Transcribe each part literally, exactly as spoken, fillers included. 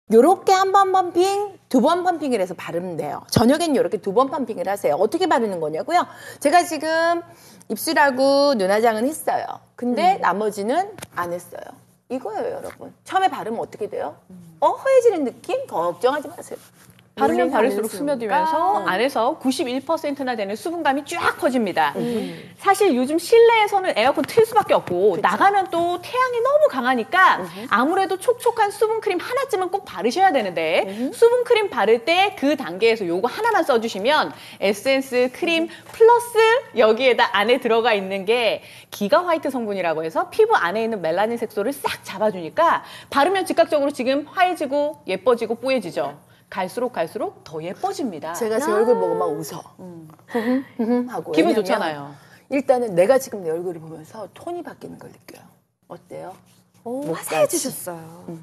요렇게 한 번 펌핑, 두 번 펌핑을 해서 바르면 돼요. 저녁엔 요렇게 두 번 펌핑을 하세요. 어떻게 바르는 거냐고요? 제가 지금 입술하고 눈화장은 했어요. 근데 음. 나머지는 안 했어요. 이거예요, 여러분. 처음에 바르면 어떻게 돼요? 어, 허해지는 느낌? 걱정하지 마세요. 바르면 바를수록 스며들면서 안에서 구십일 퍼센트나 되는 수분감이 쫙 퍼집니다. 음. 사실 요즘 실내에서는 에어컨 틀 수밖에 없고 그쵸. 나가면 또 태양이 너무 강하니까 음흠. 아무래도 촉촉한 수분크림 하나쯤은 꼭 바르셔야 되는데 음흠. 수분크림 바를 때 그 단계에서 요거 하나만 써주시면 에센스 크림 플러스 여기에다 안에 들어가 있는 게 기가 화이트 성분이라고 해서 피부 안에 있는 멜라닌 색소를 싹 잡아주니까 바르면 즉각적으로 지금 화해지고 예뻐지고 뽀얘지죠. 갈수록 갈수록 더 예뻐집니다. 제가 제 아 얼굴 보고 막 웃어. 음. 하고. 기분 좋잖아요. 일단은 내가 지금 내 얼굴을 보면서 톤이 바뀌는 걸 느껴요. 어때요? 오, 화사해지셨어요. 음.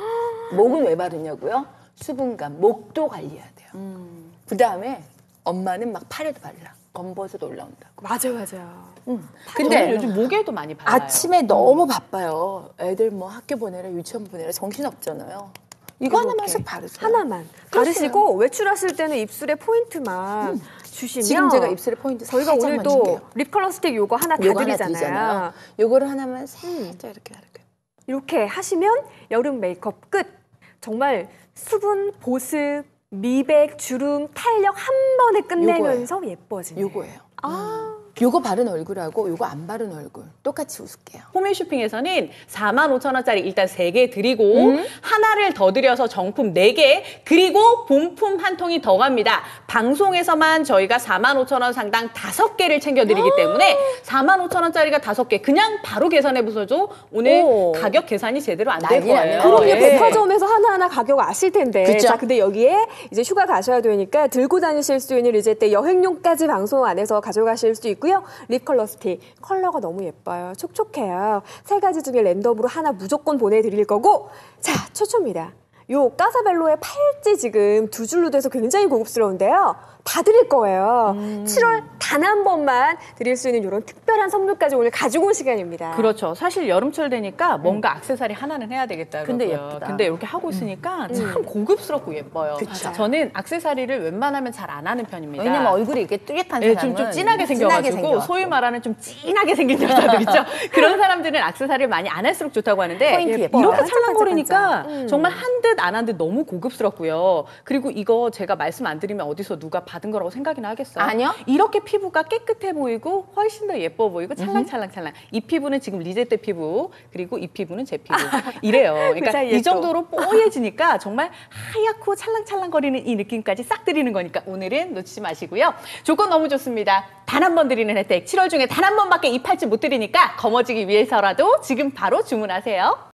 목은 왜 바르냐고요? 수분감, 목도 관리해야 돼요. 음. 그 다음에 엄마는 막 팔에도 발라. 검버섯 올라온다고. 맞아요, 맞아요. 음. 근데 요즘 목에도 많이 발라요. 아침에 음. 너무 바빠요. 애들 뭐 학교 보내라, 유치원 보내라 정신 없잖아요. 이거 하나만 싹 바르세요. 하나만. 바르시고 외출하실 때는 입술에 포인트만 음. 주시면 지금 제가 입술에 포인트 저희가 오늘도 립 컬러 스틱 요거 하나 다 요거 드리잖아요. 하나 요거를 하나만 살짝 음. 이렇게 이렇게. 이렇게 하시면 여름 메이크업 끝. 정말 수분, 보습, 미백, 주름, 탄력 한 번에 끝내면서 요거예요. 예뻐지는. 요거예요. 아. 요거 바른 얼굴하고 요거 안 바른 얼굴 똑같이 웃을게요. 홈쇼핑에서는 사만 오천 원짜리 일단 세 개 드리고 음? 하나를 더 드려서 정품 네 개 그리고 본품 한 통이 더 갑니다. 방송에서만 저희가 사만 오천 원 상당 다섯 개를 챙겨드리기 때문에 사만 오천 원짜리가 다섯 개 그냥 바로 계산해 보셔도 오늘 오. 가격 계산이 제대로 안 될 거예요. 그럼요. 예. 백화점에서 하나하나 가격 아실 텐데. 그쵸? 자, 근데 여기에 이제 휴가 가셔야 되니까 들고 다니실 수 있는 이제 때 여행용까지 방송 안에서 가져가실 수 있고요. 립 컬러 스틱 컬러가 너무 예뻐요. 촉촉해요. 세 가지 중에 랜덤으로 하나 무조건 보내드릴 거고 자 최초입니다. 요 까사벨로의 팔찌 지금 두 줄로 돼서 굉장히 고급스러운데요. 다 드릴 거예요. 음. 칠월 단 한 번만 드릴 수 있는 이런 특별한 선물까지 오늘 가지고 온 시간입니다. 그렇죠. 사실 여름철 되니까 뭔가 음. 액세서리 하나는 해야 되겠다. 근데 예쁘다. 근데 이렇게 하고 있으니까 음. 참 고급스럽고 예뻐요. 그쵸. 저는 액세서리를 웬만하면 잘 안 하는 편입니다. 왜냐면 얼굴이 이렇게 뚜렷한 네, 사람은 좀, 좀 진하게 생겨가지고 생겨. 소위 말하는 좀 진하게 생긴 여자들 있죠. 그런 사람들은 액세서리를 많이 안 할수록 좋다고 하는데 포인트 예뻐. 이렇게 찰랑거리니까 음. 정말 한 듯 안 한 듯 너무 고급스럽고요. 그리고 이거 제가 말씀 안 드리면 어디서 누가 받은 거라고 생각이나 하겠어요? 아니요. 이렇게 피부가 깨끗해 보이고 훨씬 더 예뻐 보이고 찰랑찰랑찰랑. 이 피부는 지금 리제때 피부 그리고 이 피부는 제 피부 이래요. 그러니까 이 정도로 뽀얘지니까 정말 하얗고 찰랑찰랑거리는 이 느낌까지 싹 드리는 거니까 오늘은 놓치지 마시고요. 조건 너무 좋습니다. 단 한 번 드리는 혜택 칠월 중에 단 한 번밖에 이 팔찌 못 드리니까 거머쥐기 위해서라도 지금 바로 주문하세요.